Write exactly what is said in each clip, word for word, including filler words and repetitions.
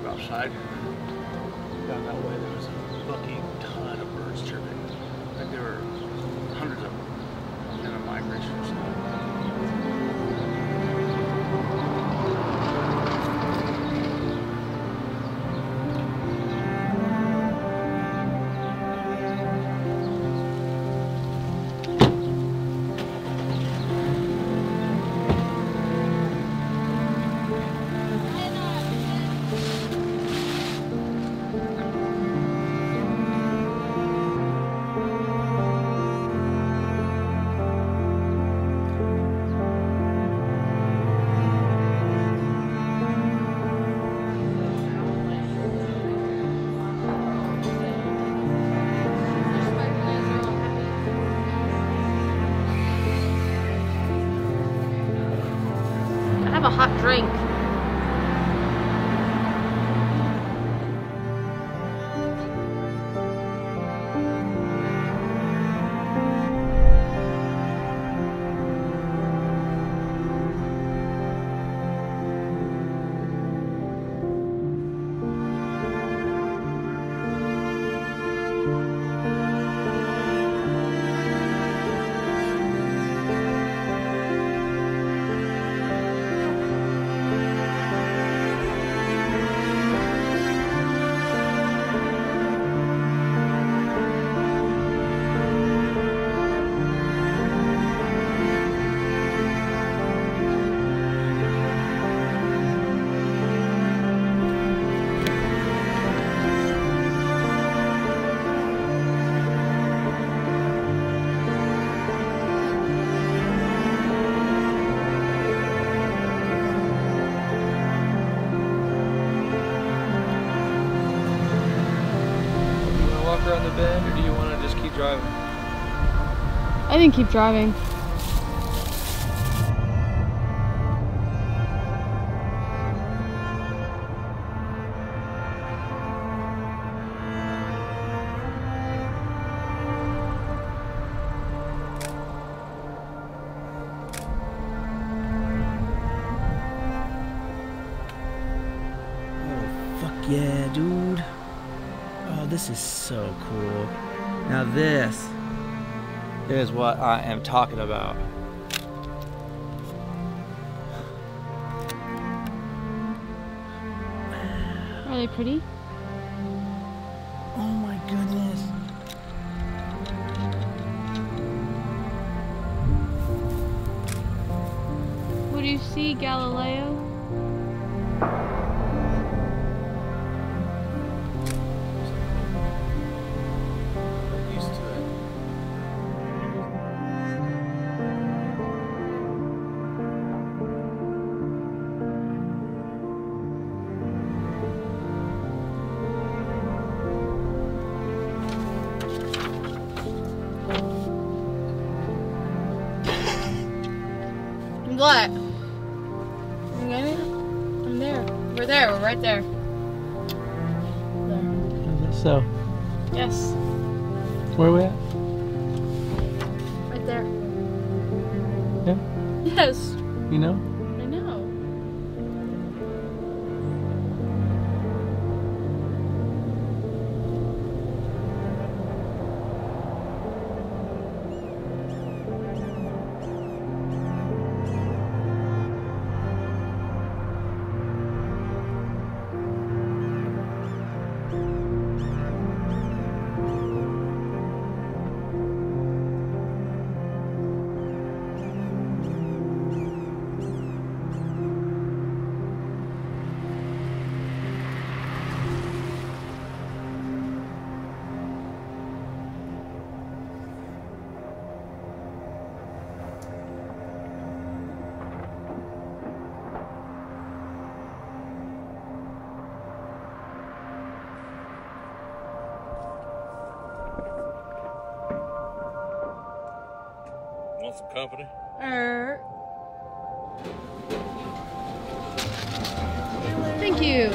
outside. Down that way, there was a fucking ton of birds chirping. Like there were hundreds of them in a migration or something. Have a hot drink. Around the bend, or do you want to just keep driving? I think keep driving. Oh, fuck yeah, dude. Oh, this is so cool. Now this is what I am talking about. Are they pretty? Oh my goodness. What do you see, Galileo? What? You got it? I'm there. We're there. We're right there. There. Is that so? Yes. Where are we at? Right there. Yeah? Yes. You know? I know. Want some company? Er. Thank you.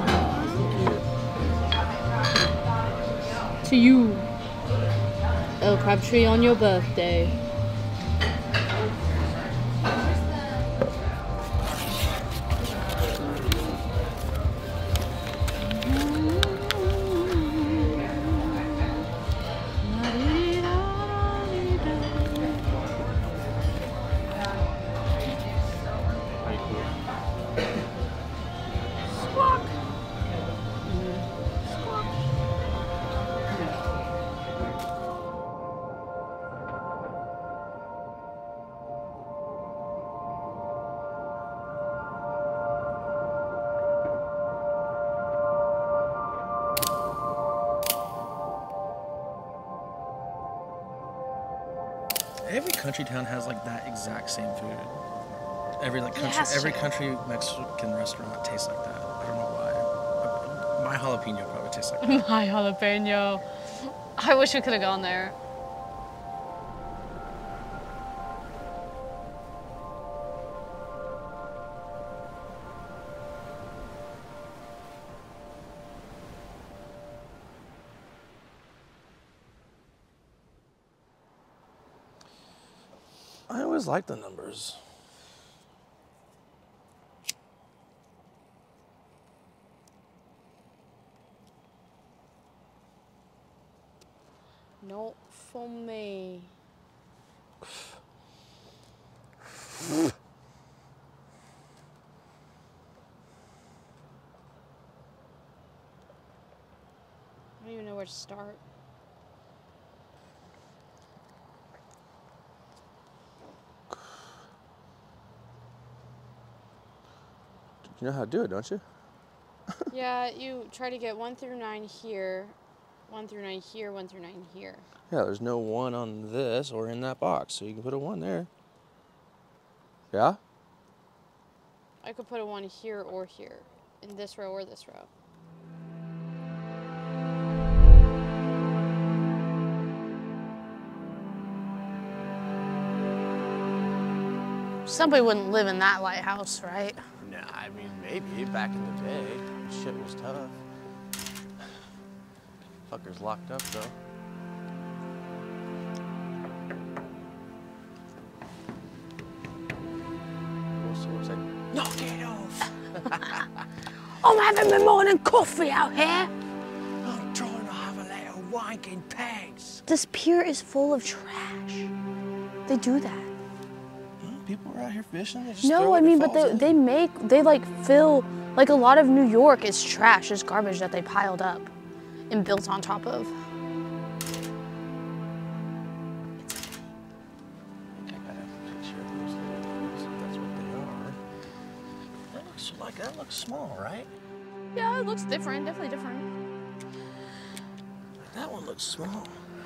To you, El Crabtree, on your birthday. country town has like that exact same food. Every like country, has every to. country Mexican restaurant tastes like that. I don't know why. My jalapeno probably tastes like that. My jalapeno. I wish we could have gone there. I always like the numbers. Not for me. I don't even know where to start. You know how to do it, don't you? Yeah, you try to get one through nine here, one through nine here, one through nine here. Yeah, there's no one on this or in that box, so you can put a one there. Yeah? I could put a one here or here, in this row or this row. Somebody wouldn't live in that lighthouse, right? Nah, I mean, maybe back in the day. Shit was tough. Fuckers locked up, though. What's, what's that? Knock it off! I'm having my morning coffee out here. I'm trying to have a little wanking pegs. This pier is full of trash. They do that. People are out here fishing. They just No, throw I it, it mean, but falls they, in. they make, they like fill, like a lot of New York is trash, is garbage that they piled up and built on top of. I think I got a picture of those little things, if that's what they are. That looks like, that looks small, right? Yeah, it looks different, definitely different. That one looks small.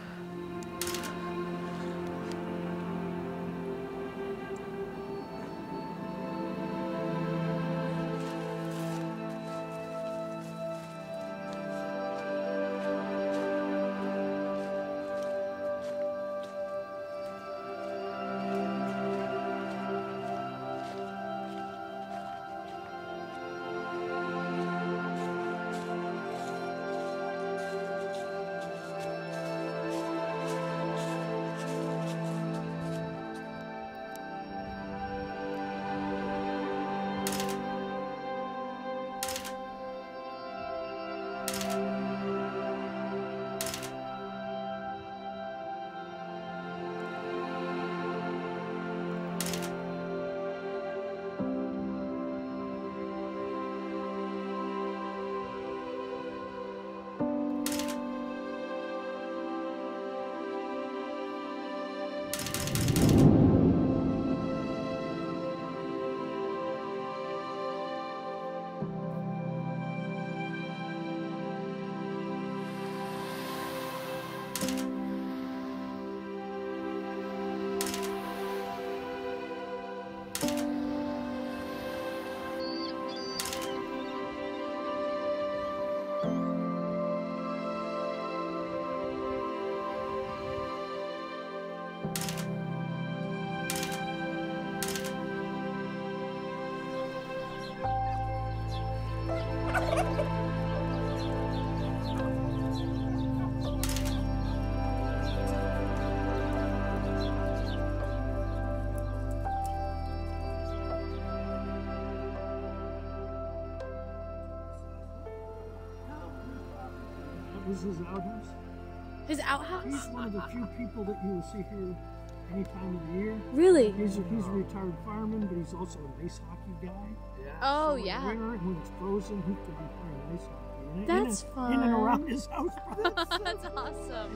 This is his outhouse. His outhouse? He's one of the few people that you will see here any time of the year. Really? He's a, he's a retired fireman, but he's also a ice hockey guy. Yeah. Oh, so yeah. In winter, and when it's frozen, he could be playing ice hockey. In, That's in, fun. In and around his house. That's awesome.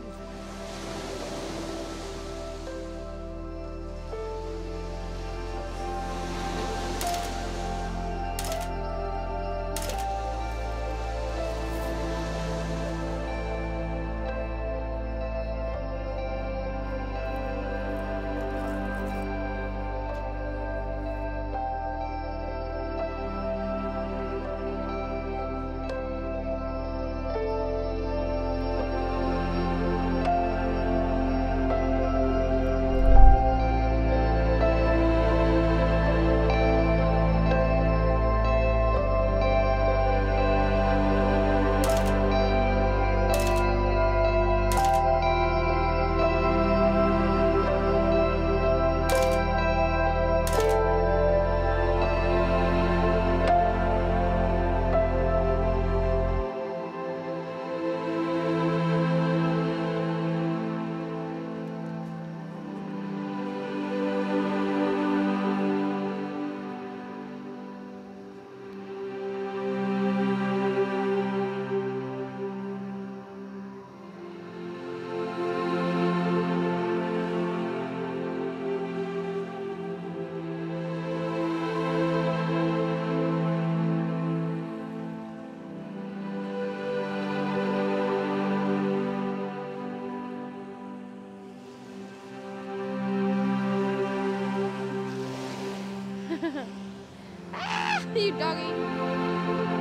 Doggy, doggy.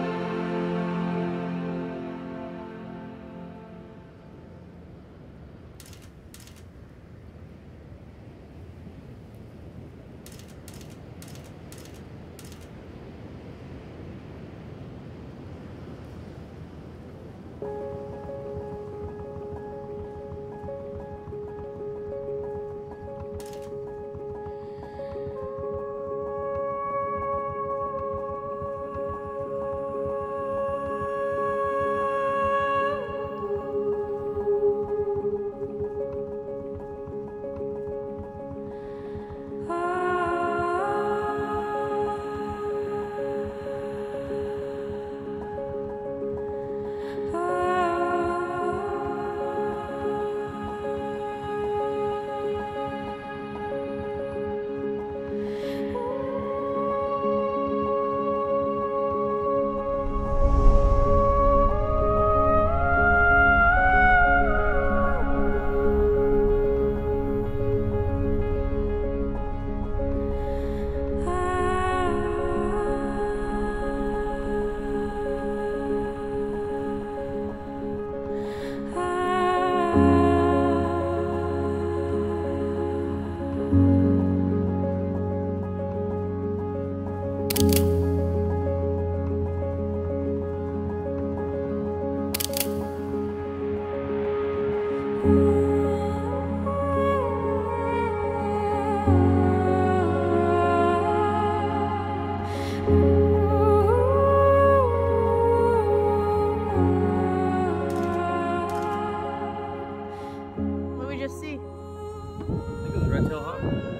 What did we just see? I think it was red-tailed hawk.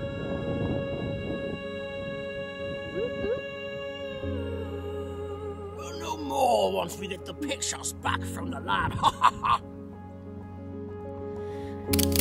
We'll know more once we get the pictures back from the lab. Ha ha ha!